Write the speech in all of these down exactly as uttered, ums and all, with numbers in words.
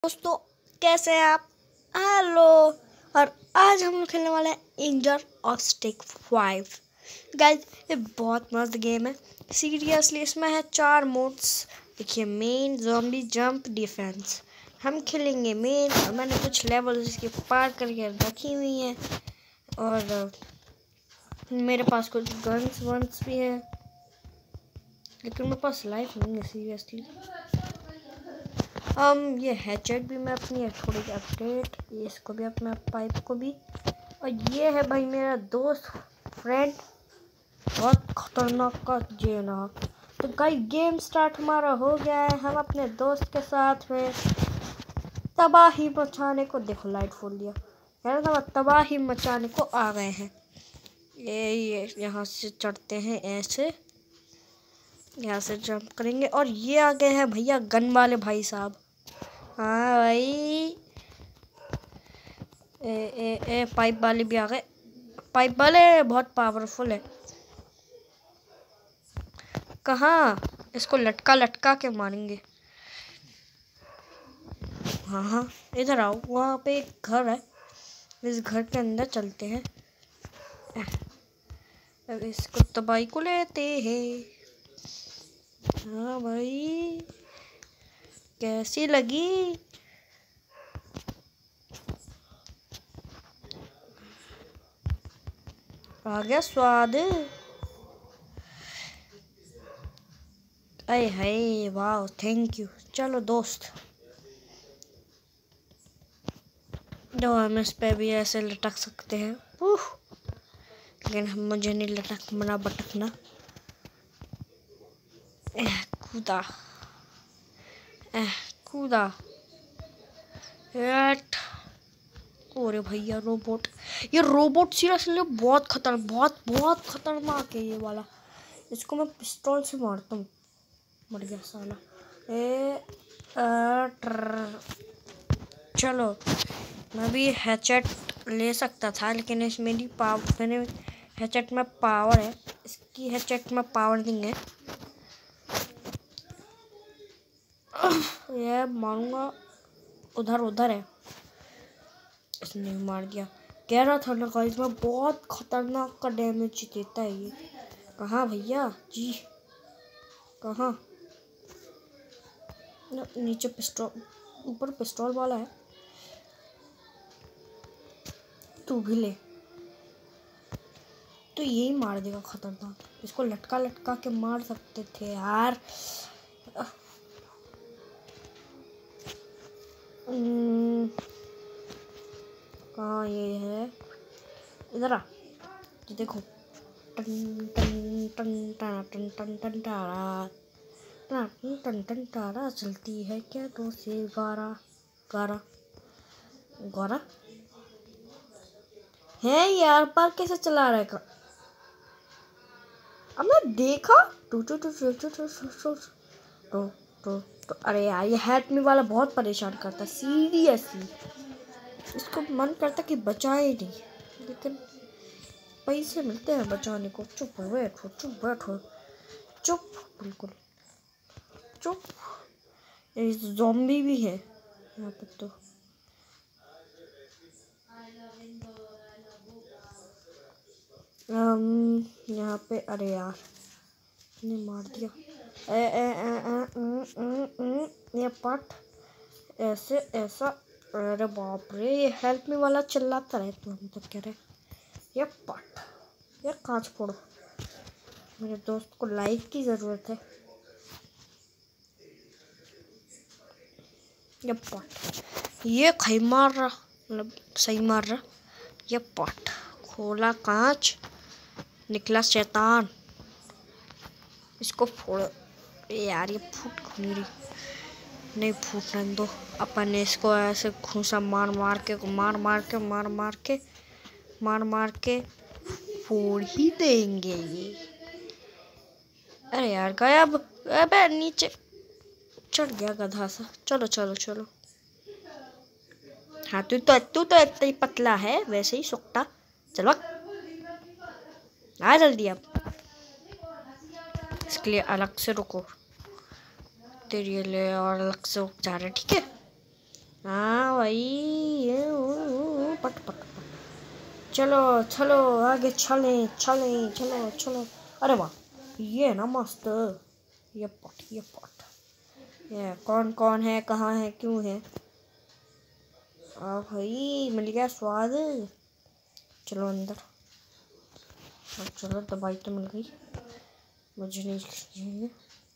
दोस्तों, कैसे हैं आप? हेलो। और आज हम लोग खेलने वाले हैं इंजर ऑफ स्टिक फाइव। गाइस, ये बहुत मस्त गेम है। सीरियसली, इसमें है चार मोड्स। देखिए, मेन, ज़ॉम्बी, जंप, डिफेंस। हम खेलेंगे मेन। और मैंने कुछ लेवल इसके पार करके रखी हुई हैं। और मेरे पास कुछ गन्स वन्स भी हैं, लेकिन मेरे पास लाइफ नहीं है सीरियसली। हम um, ये हैचेट भी मैं अपनी है थोड़ी अपडेट, ये इसको भी अपना पाइप को भी। और ये है भाई मेरा दोस्त फ्रेंड, बहुत खतरनाक का जेना। तो गाइस, गेम स्टार्ट हमारा हो गया है। हम अपने दोस्त के साथ में तबाही मचाने को, देखो लाइट फोड़ दिया यार, तो तबाही मचाने को आ गए हैं। ये ये यहाँ से चढ़ते हैं, ऐसे यहाँ से जंप करेंगे। और ये आ गए हैं भैया गन वाले भाई साहब। हाँ भाई, ए ए ए पाइप वाले भी आ गए। पाइप वाले बहुत पावरफुल है। कहाँ? इसको लटका लटका के मारेंगे। हाँ हाँ, इधर आओ। वहाँ पे एक घर है, इस घर के अंदर चलते हैं। अब इसको तबाही को लेते हैं। हाँ भाई, कैसी लगी? आ गया स्वाद। अरे हाय, वाह, थैंक यू। चलो दोस्त, जो हम इस पे भी ऐसे लटक सकते हैं। उह, लेकिन हम मुझे नहीं लटक मना बटकना। एह, कूदा, एह, कूदा। एट, अरे भैया रोबोट, ये रोबोट सीरियसली बहुत खतर बहुत बहुत खतरनाक है ये वाला। इसको मैं पिस्तौल से मारता हूँ। मर गया साला। ए आ, चलो, मैं भी हैचेट ले सकता था, लेकिन इसमें मेरी पावर, मैंने हैचेट में पावर है, इसकी हैचेट में पावर नहीं है। ये मारूंगा, उधर उधर है, इसने मार दिया। कह रहा था ना गाइस, में बहुत खतरनाक का डैमेज देता है ये। कहाँ भैया जी, कहाँ? नीचे पिस्तौल, ऊपर पिस्तौल वाला है। तू भी ले, तो यही मार देगा खतरनाक। इसको लटका लटका के मार सकते थे यार। कहाँ ये है? इधर आ, तो देखो। टन टन टन टन टन टन टन टारा टन टन टन टारा चलती है क्या तो से गारा गारा गारा है यार। पर कैसे चला रहा है? अब मैं देखा टू टू टू टू टू टू टू टू टू टू अरे यार, ये हैट में वाला बहुत परेशान करता सीरियसली। इसको मन करता कि बचाए नहीं, लेकिन पैसे मिलते हैं बचाने को। चुप बैठो, चुप बैठो, चुप, बिल्कुल चुप। ज़ॉम्बी भी है यहाँ पे तो। um, यहाँ पे, अरे यार, ने मार दिया। ए, ए, ए, ए, न, न, न, ये पट ऐसे ऐसा। अरे बाप रे, ये हेल्प मी वाला चिल्लाता रहे तो हम तो कह रहे ये पट, ये कांच फोड़ो। मेरे दोस्त को लाइफ की ज़रूरत है। ये पट, ये खई मार रहा, मतलब सही मार रहा। ये पट खोला कांच, निकला शैतान। इसको फोड़ यार, ये फूट क्यों नहीं रही? नहीं फूटने दो। अपन इसको ऐसे घूसा मार मार के मार मार के मार मार के मार मार के फोड़ ही देंगे ये। अरे यार गायब। अबे नीचे चढ़ गया गधा सा। चलो चलो चलो। हाँ, तू तो तू तो इतना ही पतला है, वैसे ही सुकता। चलो आ जल्दी। अब इसके लिए अलग से रुको, तेरे लिए और अलग से रुक जा रहे, ठीक है? हाँ भाई, ये पट पट पट। चलो चलो आगे चले चले चलो चलो। अरे वाह, ये है ना मस्त। ये पट ये पट। ये कौन कौन है, कहाँ है, क्यों है? आ भाई, मिल गया स्वाद। चलो अंदर। और चलो, दवाई तो मिल गई, मुझे नहीं चाहिए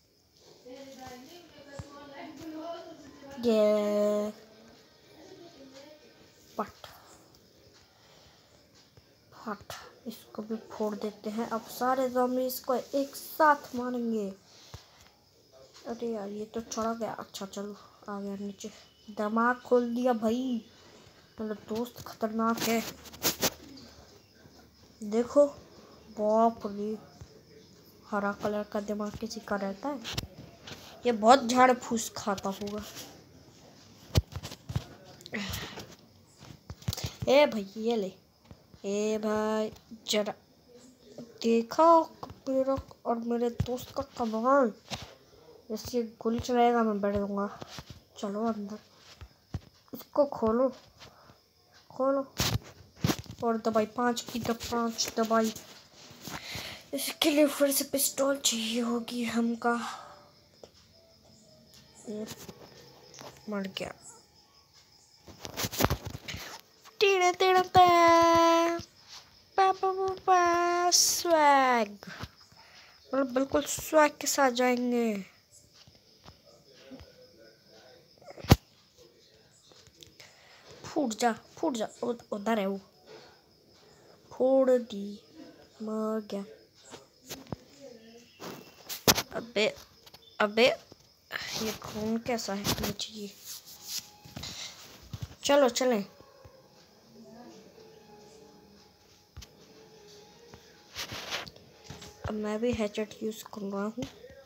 ये पट फट। इसको भी फोड़ देते हैं। अब सारे ज़ॉम्बी इसको एक साथ मारेंगे। अरे यार, ये तो चढ़ा गया। अच्छा चलो, आ गया नीचे। दिमाग खोल दिया भाई, मतलब दोस्त खतरनाक है। देखो, बाप रे, हरा कलर का दिमाग किसी का रहता है। ये बहुत झाड़ फूस खाता होगा। ए भाई, ये ले। ए भाई, जरा देखा मेरा और मेरे दोस्त का कमाल। जैसे गोली चलाएगा मैं बैठ दूंगा। चलो अंदर, इसको खोलो खोलो। और दवाई पांच की, तो पांच दवाई। इसके लिए फिर से पिस्तौल चाहिए होगी हमका। मर गया। टीड़े टीड़े स्वैग, मतलब बिल्कुल स्वैग के साथ जाएंगे। फूट जा फूट जा, उधर है वो। फोड़ दी, मर गया। अबे अबे, ये खून कैसा है, नीचे ये। चलो चलें। अब मैं भी हैचेट यूज कर रहा हूँ।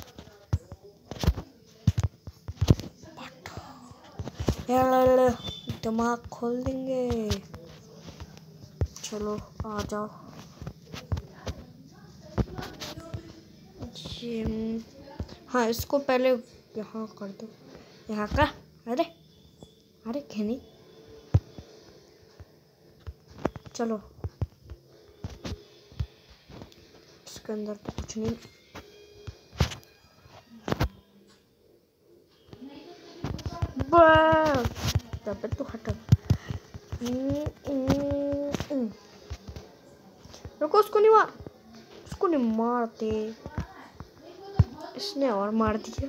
दिमाग खोल देंगे। चलो आ जाओ। हाँ, इसको पहले यहाँ कर दो। यहाँ का, अरे अरे खेनी। चलो, इसके अंदर तो कुछ नहीं। तब तो हटा। रुको, उसको नहीं मार, उसको नहीं मारते। इसने और मार दिया।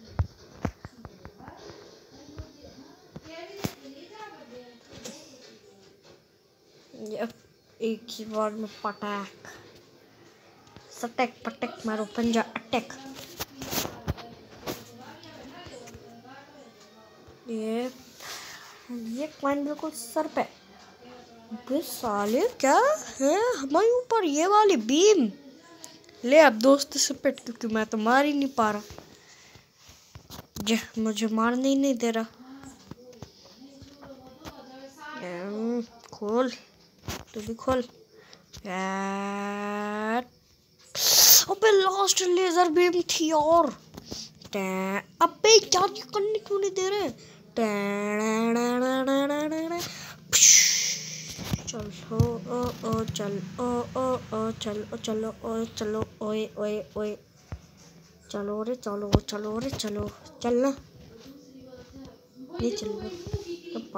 एक ही बार में पटाक सटक पटक मारो, पंजा अटैक। ये ये क्लाइन बिल्कुल सर पे। बे साले, क्या है हमारे ऊपर ये वाली बीम? ले अब दोस्त से पिट, क्योंकि मैं तो मार ही नहीं पा रहा। जे मुझे मारने ही नहीं दे रहा। खोल, तू भी खोल। अबे लास्ट लेजर बीम थी। और अबे क्या करने क्यों नहीं दे रहे? चलो ओ ओ चल ओ ओ ओ चल ओ चलो ओ चलो ओए ओए ओए। चलो रे चलो चलो रे चलो, चलना नहीं चल रहा।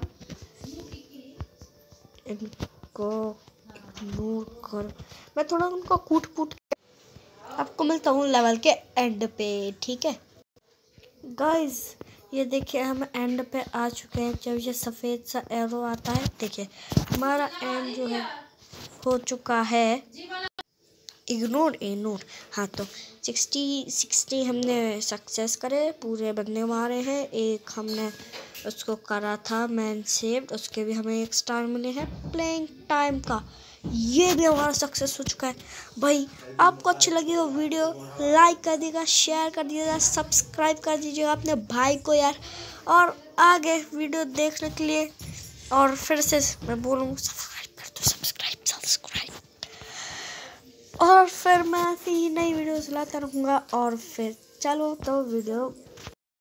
इनको इग्नोर कर। मैं थोड़ा उनको कूट कूट के आपको मिलता हूँ लेवल के एंड पे, ठीक है गाइस? ये देखिए, हम एंड पे आ चुके हैं। जब ये सफ़ेद सा एरो आता है, देखिए हमारा एंड जो है हो चुका है। इग्नोर इग्नोर हाँ, तो सिक्सटी सिक्सटी हमने सक्सेस करे, पूरे बंदे मारे हैं। एक हमने उसको करा था मैन सेव्ड, उसके भी हमें एक स्टार मिले हैं। प्लेइंग टाइम का ये भी हमारा सक्सेस हो चुका है भाई। आपको अच्छी लगी हो वीडियो, लाइक कर दीजिएगा, शेयर कर दीजिएगा, सब्सक्राइब कर दीजिएगा अपने भाई को यार। और आगे वीडियो देखने के लिए और फिर से मैं बोलूँ, सब्सक्राइब कर दो, सब्सक्राइब सब्सक्राइब। और फिर मैं ऐसी ही नई वीडियोस लाता रहूँगा। और फिर चलो तो वीडियो